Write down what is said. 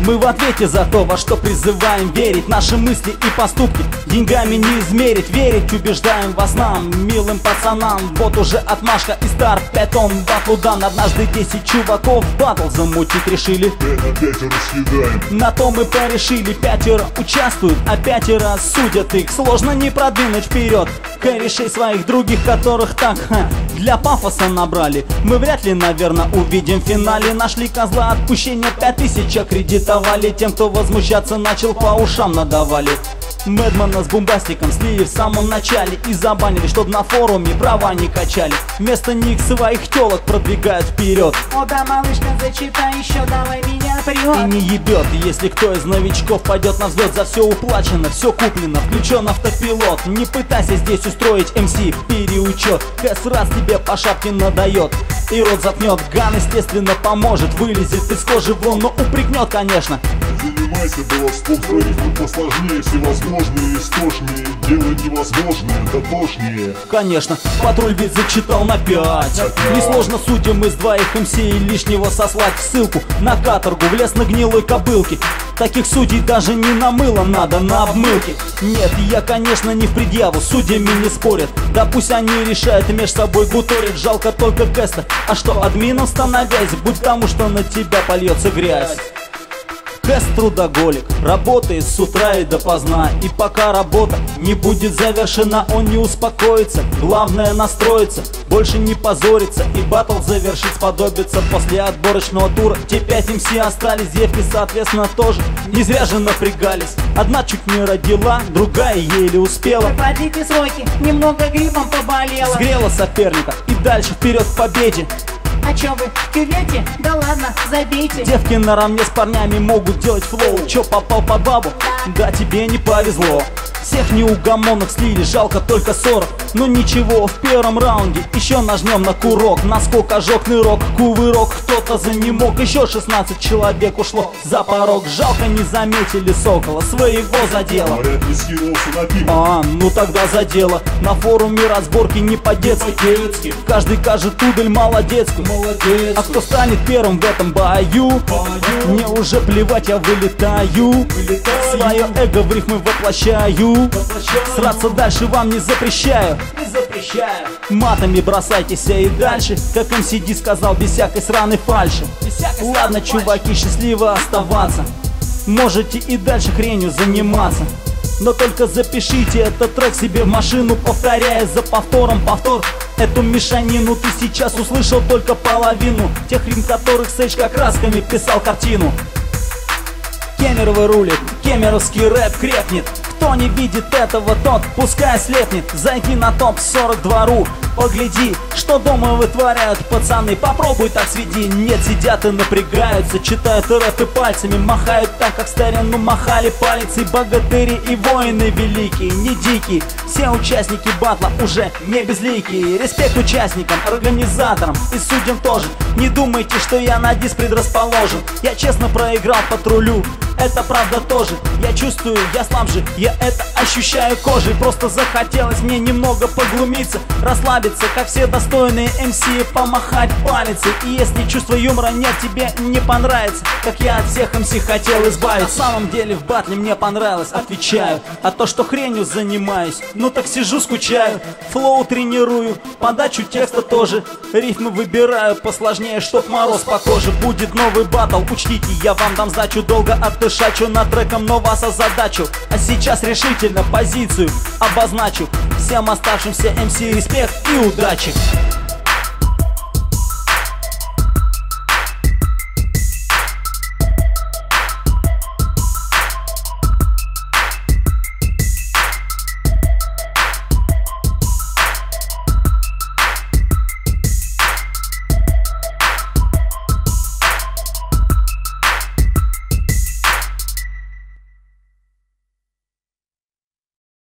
Мы в ответе за то, во что призываем верить. Наши мысли и поступки деньгами не измерить. Верить убеждаем вас нам, милым пацанам. Вот уже отмашка и старт, 5 тонн батлу дан. Однажды 10 чуваков батл замутить решили. Это 5 съедаем. На то мы порешили, 5 участвуют, а 5 судят их. Сложно не продвинуть вперед корешей своих других, которых так для пафоса набрали. Мы вряд ли, наверное, увидим в финале. Нашли козла отпущения, 5000 аккредитовали. Тем, кто возмущаться начал, по ушам надавали. Мэдмана с бумбастиком слили в самом начале и забанили, чтоб на форуме права не качали. Вместо них своих телок продвигают вперед. О да, малышка, зачитай еще, давай меня прет. И не ебет, если кто из новичков пойдет на взлет. За все уплачено, все куплено, включен автопилот. Не пытайся здесь устроить МС переучет. Кэс раз тебе по шапке надает и рот заткнет. Ган, естественно, поможет, вылезет из кожи вон, но упрекнет, конечно. Занимайся баловством, рифмы посложнее, всевозможные, истошнее. Дело невозможное, дотошнее. Конечно, патруль ведь зачитал на 5. Несложно судьям из двоих МС и лишнего сослать в ссылку на каторгу в лес на гнилой кобылке. Таких судей даже не на мыло надо, на обмылке. Нет, я, конечно, не в предъяву, судьями не спорят. Да пусть они решают и меж собой гуторят. Жалко только Кэста, а что админом становясь, будь тому, что на тебя польется грязь. Кэст трудоголик, работает с утра и допоздна. И пока работа не будет завершена, он не успокоится. Главное настроиться, больше не позориться и батл завершить, сподобиться. После отборочного тура те 5 МС остались, девки соответственно тоже. Не зря же напрягались, одна чуть не родила, другая еле успела. Подите сроки, немного гриппом поболела. Сгрела соперника и дальше вперед к победе. А чё вы, в кювете? Да ладно, забейте. Девки наравне с парнями могут делать флоу. Чё, попал под бабу? Да тебе не повезло. Всех неугомонных слили, жалко только 40. Но ничего, в первом раунде еще нажмем на курок. Наскок, ожог, нырок, кувырок, кто-то занемог. Еще 16 человек ушло за порог. Жалко не заметили сокола, своего задело. Говорят, не скинулся на пиво. А, ну тогда за дело. На форуме разборки не по-детски. Каждый кажет тудель молодецкую. А кто станет первым в этом бою? Мне уже плевать, я вылетаю. Свое эго в рифмы воплощаю. Сраться дальше вам не запрещаю. Матами бросайтесь и дальше, как МСД сказал, без всякой сраной фальши. Ладно, чуваки, счастливо оставаться. Можете и дальше хренью заниматься. Но только запишите этот трек себе в машину, повторяя за повтором повтор. Эту мешанину ты сейчас услышал только половину тех рим, которых Сейдж как красками писал картину. Кемерово рулит, кемеровский рэп крепнет. Кто не видит этого, тот пускай слепнет. Зайди на топ-42.ru, погляди, что дома вытворяют пацаны. Попробуй так сведи, нет, сидят и напрягаются. Читают рэп и пальцами махают так, как в старину махали палицей. Богатыри и воины великие, не дикие. Все участники батла уже не безликие. Респект участникам, организаторам и судьям тоже. Не думайте, что я на дис предрасположен. Я честно проиграл патрулю, это правда тоже. Я чувствую, я слабже, я это ощущаю кожей. Просто захотелось мне немного поглумиться, расслабиться, как все достойные МС, помахать палицей. И если чувство юмора нет, тебе не понравится, как я от всех МС хотел избавиться. На самом деле в батле мне понравилось, отвечаю. А то, что хренью занимаюсь, ну так сижу, скучаю. Флоу тренирую, подачу текста тоже. Рифмы выбираю посложнее, чтоб мороз по коже. Будет новый батл, учтите, я вам дам сдачу. Долго отдышачу над треком, но вас озадачу. А сейчас решительно позицию обозначу. Всем оставшимся МС респект и удачи.